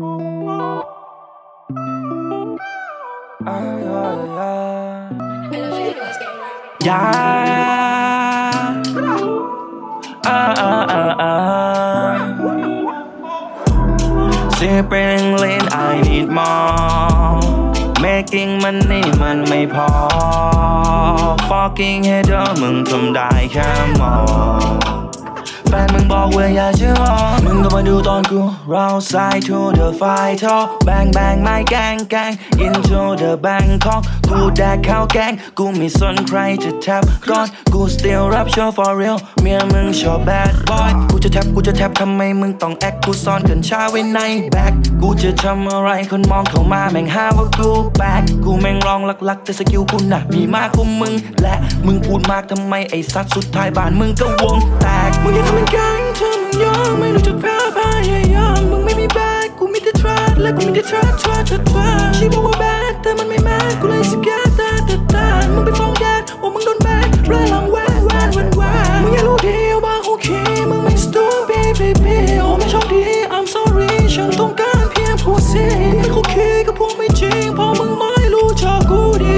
Sipping lean I need more Making money มันไม่พอ Fucking hater มึงทำได้แค่มองแฟนมึงบอกว่าอย่าเชื่อมึงก็มาดูตอนกู Round side to the fight talk Bang bang ไม่แกงแกง Into the Bangkok กูแดกข้าวแกงกูไม่สนใครจะแทบร้อนกู still rap show for real เมียมึงชอบ bad boy กูจะแทบทำไมมึงต้องแอคกูซ่อนกัญชาไว้ในแบ็คกูจะทำอะไรคนมองเข้ามาแม่งหาว่ากูแบกกูแม่งร้องลักแต่สกิลกูน่ะมีมากกว่ามึงและมึงพูดมากทำไมไอ้สัตว์สุดท้ายบ้านมึงก็วงแตกมึงอย่าทำเป็นแก๊งเธอมึงยอมไม่รู้จักแพ้พยายามมึงไม่มีแบกกูมีแต่ทรัคและกูมีแต่ทรัคชีบอกว่าแบดแต่มันไม่แมสกูเลยสิแกแต่มึงไปฟ้องแดดว่ามึงโดนแบกเรื่องหลังแวนมึงอย่ารู้ดีว่าโอเคมึงไม่ stupid baby โอ้ไม่โชคดี I'm sorry ฉันต้องการเพียงผู้ซีกูไม่โอเคกับพวกไม่จริงเพราะมึงไม่รู้จักกูดี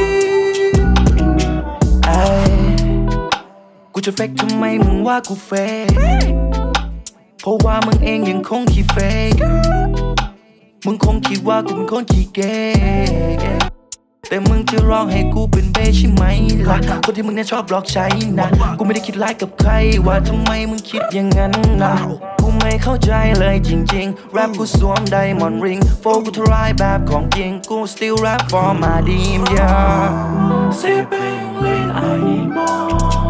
กูจะเฟกทำไมมึงว่ากูเฟกเพราะว่ามึงเองยังคงขี้เฟกมึงคงคิดว่ากูเป็นคนขี้เก๋แต่มึงจะร้องให้กูเป็นเบใช่ไหมล่ะคนที่มึงเนี่ยชอบหลอกใช้นะกูไม่ได้คิดร้ายกับใครว่าทำไมมึงคิดอย่างนั้นนะกูไม่เข้าใจเลยจริงๆแรปกูสวมไดมอนด์ริงโฟกูทรายแบบของจริงกู still rap for my dream yeah Sipping lean I need more